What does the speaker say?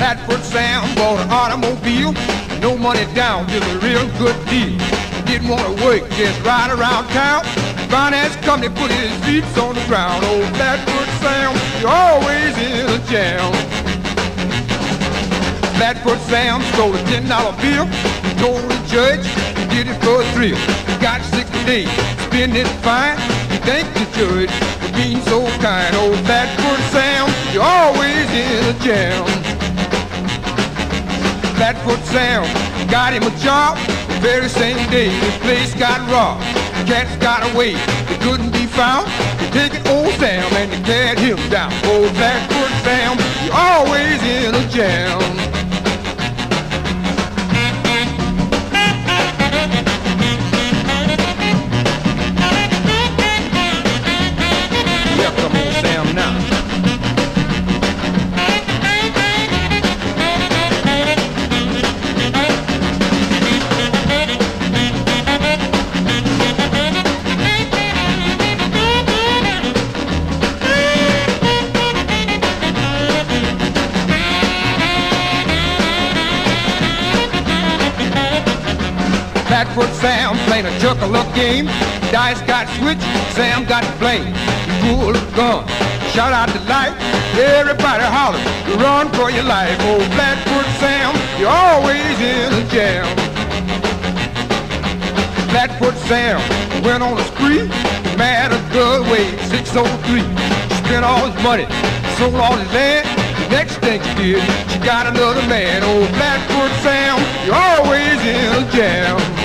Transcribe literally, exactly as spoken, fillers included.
Flatfoot Sam bought an automobile, no money down, just a real good deal. Didn't want to work, just ride around town. Finance company put his feet on the ground. Old Flatfoot Sam, you're always in a jam. Flatfoot Sam stole a ten dollar bill. He told the judge he did it for a thrill. He got sixty days, spend it fine. He thanked the judge for being so kind. Old Flatfoot Sam, you're always in a jam. Flatfoot Sam got him a job the very same day. His place got robbed. Cats got away. They couldn't be found. They taken old Sam and they carried him down. Old Flatfoot Sam, you're always in a jam. Yeah, come on, Sam, now. Flatfoot Sam playing a chuck-a-luck game. Dice got switched, Sam got to blame. He pulled a gun, shot out the light. Everybody hollered, run for your life. Old Flatfoot Sam, you're always in a jam. Flatfoot Sam went on a spree, married a girl weighed six oh three. Spent all his money, sold all his land. The next thing she did, she got another man. Old Flatfoot Sam, you're always in a jam.